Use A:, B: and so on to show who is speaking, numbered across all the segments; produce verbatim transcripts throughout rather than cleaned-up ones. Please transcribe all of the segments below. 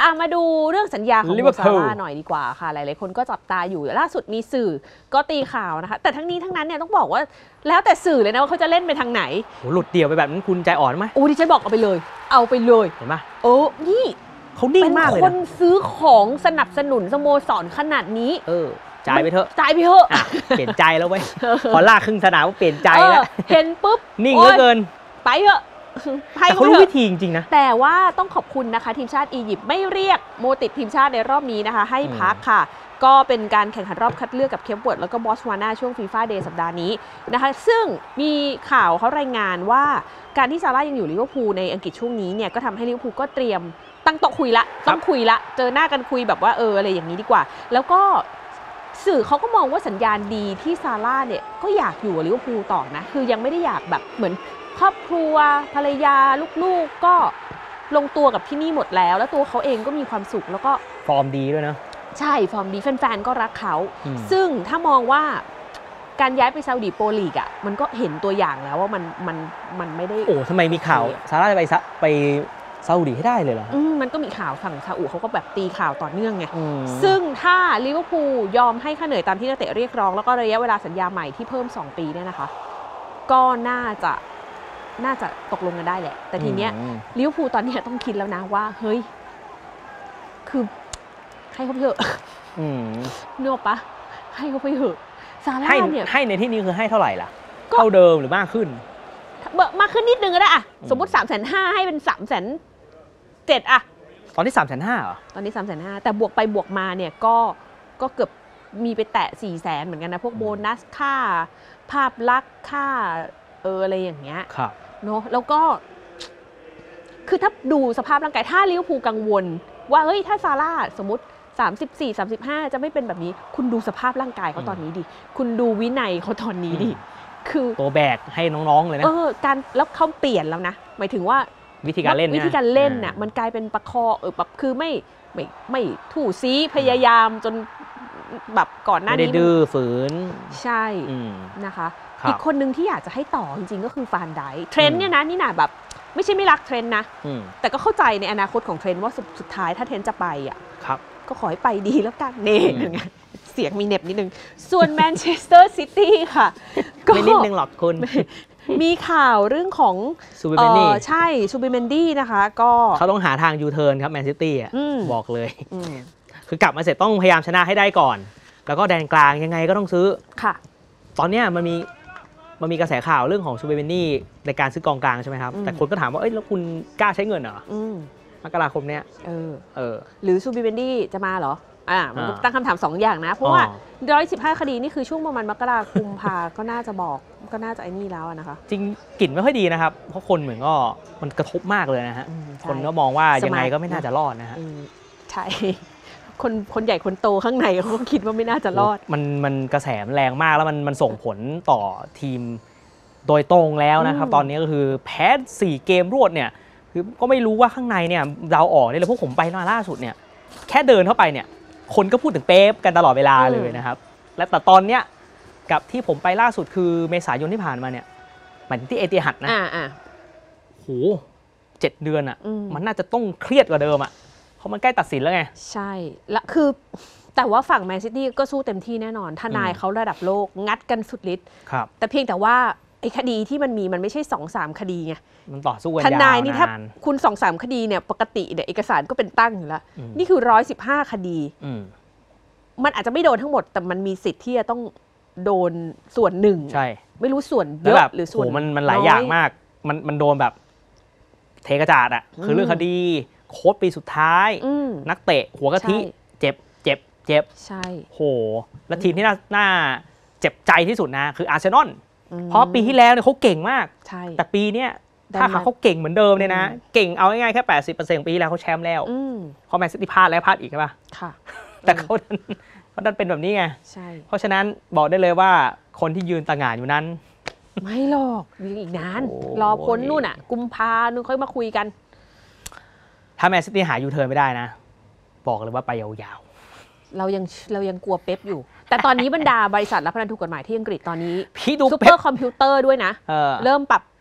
A: อ่ะมาดูเรื่องสัญญาของโมซาร่าหน่อยดีกว่าค่ะหลายๆคนก็จับตาอยู่ล่าสุดมีสื่อก็ตีข่าวนะคะแต่ทั้งนี้ทั้งนั้นเนี่ยต้องบอกว่าแล้วแต่สื่อเลยนะว่าเขาจะเล่นไปทางไหน
B: โหหลุดเดี่ยวไปแบบนั้นคุณใจอ่อนไหม
A: โอ้ดิฉันบอกเอาไปเลยเอาไปเลย
B: เห็นไหม
A: โอ้นี่
B: เขานิ่งมากเลยนะ
A: คนซื้อของสนับสนุนสโมสรขนาดนี้
B: เออจ่ายไปเถอะ
A: จ่ายไปเถอะ
B: เปลี่ยนใจแล้วเว้ยพอลากครึ่งสนามก็เปลี่ยนใจแล้ว
A: เห็นปุ๊บ
B: นิ่งเหลือเกิน
A: ไปเถอะ
B: แต่เขารู้วิธีจริงๆนะ
A: แต่ว่าต้องขอบคุณนะคะทีมชาติอียิปต์ไม่เรียกโมติดทีมชาติในรอบนี้นะคะให้พักค่ะก็เป็นการแข่งขันรอบคัดเลือกกับเคปเวิร์ดแล้วก็บอตสวานาช่วงฟีฟ่าเดย์สัปดาห์นี้นะคะซึ่งมีข่าวเขารายงานว่าการที่ซาร่ายังอยู่ลิเวอร์พูลในอังกฤษช่วงนี้เนี่ยก็ทำให้ลิเวอร์พูลก็เตรียมตั้งโต๊ะคุยละต้องคุยละเจอหน้ากันคุยแบบว่าเอออะไรอย่างนี้ดีกว่าแล้วก็สื่อเขาก็มองว่าสัญญาณดีที่ซาร่าเนี่ยก็อยากอยู่กับลิเวอร์พูลต่อนะคือยังไม่ได้อยากแบบเหมือนครอบครัวภรรยาลูกๆก็ลงตัวกับที่นี่หมดแล้วแล้วตัวเขาเองก็มีความสุขแล้วก็
B: ฟอร์มดีด้วยนะ
A: ใช่ฟอร์มดีแฟนๆก็รักเขาซึ่งถ้ามองว่าการย้ายไปซาอุดิโปรลีกอ่ะมันก็เห็นตัวอย่างแล้วว่ามันมันมันไม่ได้
B: โอ้ทำไมมีข่าวซาร่าจะไปไปซาอุดิให้ได้เลยเหรอ
A: อืมมันก็มีข่าวฝั่งซาอุเขาก็แบบตีข่าวต่อเนื่องไงซึ่งถ้าลิเวอร์พูลยอมให้ค่าเหนื่อยตามที่นักเตะเรียกร้องแล้วก็ระยะเวลาสัญญาใหม่ที่เพิ่มสองปีเนี่ยนะคะก็น่าจะน่าจะตกลงกันได้แหละแต่ทีเนี้ยลิเวอร์พูลตอนนี้ต้องคิดแล้วนะว่าเฮ้ยคือให้เขาไปเถอะเนื้อปะให้เขาไปเถอะซาร่าเนี่ย
B: ให้ในที่นี้คือให้เท่าไหร่ล่ะเท่าเดิมหรือมากขึ้น
A: มากขึ้นนิดนึงก็ได้อะสมมติสามแสนห้าให้เป็นสามแสนเจ็ดอะ
B: ตอนนี้สามแสนห้าเหรอ
A: ตอนนี้สามแสนห้าแต่บวกไปบวกมาเนี่ยก็ก็เกือบมีไปแตะสี่แสนเหมือนกันนะพวกโบนัสค่าภาพลักษณ์ค่าเอออะไรอย่างเงี้ยเนาะแล้วก็คือถ้าดูสภาพร่างกายถ้าลิเวอร์พูลกังวลว่าเฮ้ยถ้าซาร่าสมมติสามสิบสี่ สามสิบห้าจะไม่เป็นแบบนี้คุณดูสภาพร่างกายเขาตอนนี้ดิคุณดูวินัยเขาตอนนี้ดิคือ
B: ตัวแบกให้น้องๆเลยนะ
A: เออการแล้วเขาเปลี่ยนแล้วนะหมายถึงว่า
B: วิธีการเล่น
A: วิธีการเล่นน่ะมันกลายเป็นประคอเออแบบคือไม่ไม่ไม่ถู่ซีพยายามจนแบบก่อนหน้านี้
B: ไม่ได้ดื้อฝืน
A: ใช่นะคะอีกคนนึงที่อยากจะให้ต่อจริงๆก็คือฟานไดเทรนด์เนี่ยนะนี่น่ะแบบไม่ใช่ไม่รักเทรนด์นะแต่ก็เข้าใจในอนาคตของเทรนด์ว่าสุดท้ายถ้าเทรนด์จะไปอ่ะก็ขอให้ไปดีแล้วกันเน่ไงเสียงมีเน็บนิดนึงส่วนแมนเชสเตอร์ซิตี้ค่ะ
B: ไม่นิดนึงหรอกคุณ
A: มีข่าวเรื่องของ
B: ซูบิเมนดี้
A: ใช่ซูบิเมนดี้นะคะก็
B: เขาต้องหาทางยูเทิร์นครับแมนซิตี้อ่ะบอกเลยคือกลับมาเสร็จต้องพยายามชนะให้ได้ก่อนแล้วก็แดนกลางยังไงก็ต้องซื้อ
A: ค่ะ
B: ตอนนี้มันมีมันมีกระแสข่าวเรื่องของซูบิเมนดี้ในการซื้อกองกลางใช่ไหมครับแต่คนก็ถามว่าเอ้ยแล้วคุณกล้าใช้เงินเหรอมกราคมเนี้ย
A: เออเออหรือซูบิเมนดี้จะมาเหรออ่ามันตั้งคำถามสองอย่างนะเพราะว่าหนึ่งร้อยสิบห้าคดีนี่คือช่วงประมาณมกราคมพาก็น่าจะบอกก็น่าจะไอ้นี่แล้วนะคะ
B: จริงกลิ่นไม่ค่อยดีนะครับเพราะคนเหมือนก็มันกระทบมากเลยนะฮะคนก็มองว่ายังไงก็ไม่น่าจะรอดนะฮะ
A: ใช่คนคนใหญ่คนโตข้างในเขาก็คิดว่าไม่น่าจะรอด
B: มันมันกระแสแรงมากแล้วมันมันส่งผลต่อทีมโดยตรงแล้วนะครับตอนนี้ก็คือแพ้สี่เกมรวดเนี่ยคือก็ไม่รู้ว่าข้างในเนี่ยเราออกได้เลยพวกผมไปมาล่าสุดเนี่ยแค่เดินเข้าไปเนี่ยคนก็พูดถึงเป๊ปกันตลอดเวลาเลยนะครับและแต่ตอนเนี้ยกับที่ผมไปล่าสุดคือเมษายนที่ผ่านมาเนี่ยหมายถึงที่เอติฮัดนะโหเจ็ดเดือนอ่ะมันน่าจะต้องเครียดกว่าเดิมอ่ะเพราะมันใกล้ตัดสินแล้วไง
A: ใช่และคือแต่ว่าฝั่งแมนซิตี้ก็สู้เต็มที่แน่นอนทนายเขาระดับโลกงัดกันสุดฤทธิ์แต่เพียงแต่ว่าไอ้คดีที่มันมีมันไม่ใช่ สองสาม คดีไง
B: มันต่อสู้กันยาวนาน
A: ทนายนี่ถ้าคุณ สองสาม คดีเนี่ยปกติเนี่ยเอกสารก็เป็นตั้งอยู่แล้วนี่คือหนึ่งร้อยสิบห้าคดีมันอาจจะไม่โดนทั้งหมดแต่มันมีสิทธิ์ที่จะต้องโดนส่วนหนึ่ง
B: ใช่
A: ไม่รู้ส่วนเยอะหรือส่วน
B: มันมันหลายอย่างมากมันมันโดนแบบเทกระจาดอ่ะคือเรื่องคดีโค้ชปีสุดท้ายนักเตะหัวกะทิเจ็บเจ็บเจ็บ
A: ใช่
B: โหและทีมที่น่าน่าเจ็บใจที่สุดนะคืออาร์เซนอลเพราะปีที่แล้วเนี่ยเขาเก่งมากแต่ปีนี้ถ้าเขาเก่งเหมือนเดิมเนี่ยนะเก่งเอาง่ายๆแค่ แปดสิบเปอร์เซ็นต์ ปีแล้วเขาแชมป์แล้วเพราะแมนซิตี้พลาดแล้วพลาดอีกใช่ป่ะแต่เขาเขาดันเป็นแบบนี้ไงเพราะฉะนั้นบอกได้เลยว่าคนที่ยืนต่างานอยู่นั้น
A: ไม่หรอกอีกนานรอพ้นนู่นอ่ะกุมภานู่นค่อยมาคุยกัน
B: ถ้าแมนซิตี้หายูเทิร์นไม่ได้นะบอกเลยว่าไปยาว
A: ๆเรายังเรายังกลัวเป๊ปอยู่แต่ตอนนี้บรรดาบริษัทรับพนันถูกกฎหมายที่อังกฤษตอนนี้
B: พี่ดู
A: ซุปเปอร์คอมพิวเตอร์ด้วยนะ เ, เริ่มปรับ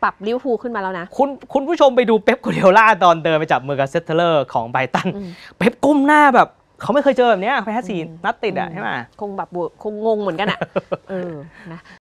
A: ปรับลิเวอร์พูลขึ้นมาแล้วนะ
B: คุณคุณผู้ชมไปดูเป๊ป กัวร์ดิโอล่าตอนเดินไปจับมือกับเซตเทเลอร์ของไบรตันเป๊ปก้มหน้าแบบเขาไม่เคยเจอแบบนี้แพ้สี่นัดติดอ่ะใช่ไหม
A: คงแบบคงงงเหมือนกันอ่ะเออนะ